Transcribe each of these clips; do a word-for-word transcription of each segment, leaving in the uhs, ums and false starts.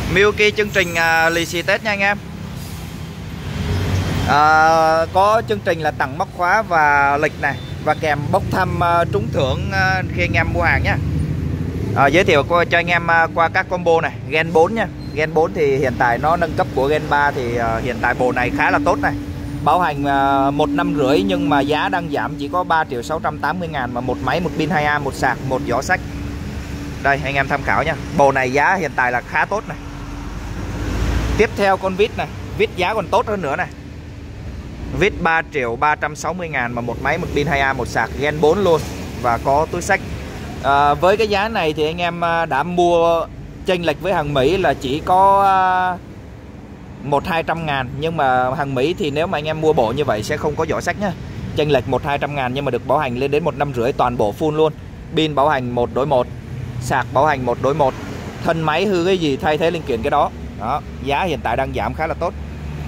Milky chương trình uh, lì xì Tết nha anh em. À, có chương trình là tặng móc khóa và lịch này, và kèm bốc thăm uh, trúng thưởng uh, khi anh em mua hàng nhá. À, giới thiệu cho anh em uh, qua các combo này. Gen bốn nha. Gen bốn thì hiện tại nó nâng cấp của Gen ba, thì uh, hiện tại bộ này khá là tốt này. Bảo hành uh, một năm rưỡi, nhưng mà giá đang giảm chỉ có ba triệu sáu trăm tám mươi ngàn, mà một máy, một pin hai A, một sạc, một giỏ sách. Đây anh em tham khảo nha. Bộ này giá hiện tại là khá tốt này. Tiếp theo con vít này, vít giá còn tốt hơn nữa này. Vít ba triệu ba trăm sáu mươi ngàn, mà một máy, một pin hai A, một sạc, Gen bốn luôn, và có túi sách. À, với cái giá này thì anh em đã mua chênh lệch với hàng Mỹ là chỉ có một hai trăm ngàn, nhưng mà hàng Mỹ thì nếu mà anh em mua bộ như vậy sẽ không có giỏ sách nhá. Chênh lệch một hai trăm ngàn, nhưng mà được bảo hành lên đến một năm rưỡi, toàn bộ full luôn. Pin bảo hành một đối một, sạc bảo hành một đối một, thân máy hư cái gì thay thế linh kiện cái đó. Đó, giá hiện tại đang giảm khá là tốt.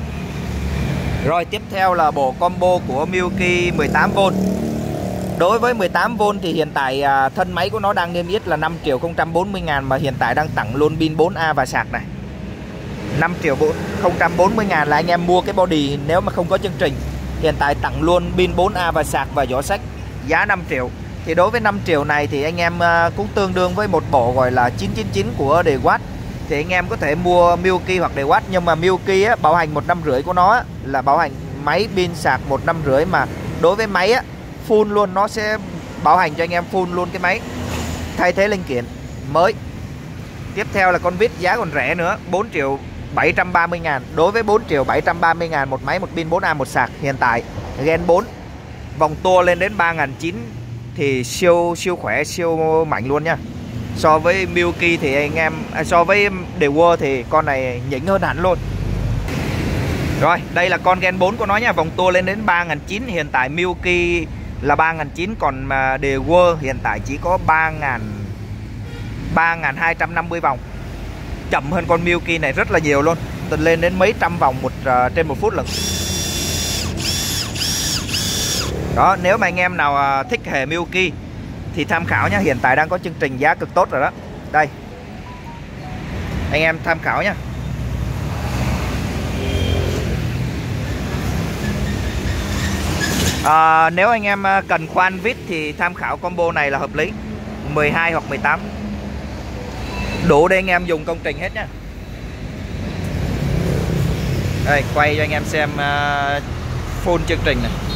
Rồi tiếp theo là bộ combo của Milky mười tám vôn. Đối với mười tám vôn thì hiện tại à, thân máy của nó đang niêm yết là năm triệu không trăm bốn mươi ngàn, mà hiện tại đang tặng luôn pin bốn A và sạc này. năm triệu không trăm bốn mươi ngàn là anh em mua cái body nếu mà không có chương trình. Hiện tại tặng luôn pin bốn A và sạc và giỏ sách, giá năm triệu. Thì đối với năm triệu này thì anh em à, cũng tương đương với một bộ gọi là chín chín chín của Dewatt. Thì anh em có thể mua Milky hoặc Dewatt, nhưng mà Milky á, bảo hành một năm rưỡi của nó á, là bảo hành máy, pin, sạc một năm rưỡi, mà đối với máy á, full luôn, nó sẽ bảo hành cho anh em full luôn cái máy, thay thế linh kiện mới. Tiếp theo là con vít giá còn rẻ nữa, bốn triệu bảy trăm ba mươi ngàn. Đối với bốn triệu bảy trăm ba mươi ngàn, một máy, một pin bốn A, một sạc, hiện tại Gen bốn, vòng tua lên đến ba nghìn chín trăm, thì siêu siêu khỏe, siêu mạnh luôn nha. So với Milky thì anh em à, so với Dewatt thì con này nhỉnh hơn hẳn luôn. Rồi, đây là con Gen bốn của nó nha, vòng tua lên đến ba nghìn chín trăm. Hiện tại Milky là ba nghìn chín trăm, còn mà Dewatt hiện tại chỉ có ba nghìn hai trăm năm mươi vòng. Chậm hơn con Milky này rất là nhiều luôn, lên đến mấy trăm vòng một uh, trên một phút lần. Đó, nếu mà anh em nào uh, thích hệ Milky thì tham khảo nhé, hiện tại đang có chương trình giá cực tốt rồi đó. Đây, anh em tham khảo nhé. À, nếu anh em cần khoan vít thì tham khảo combo này là hợp lý, mười hai hoặc mười tám, đủ để anh em dùng công trình hết nhé. Đây, quay cho anh em xem uh, full chương trình này.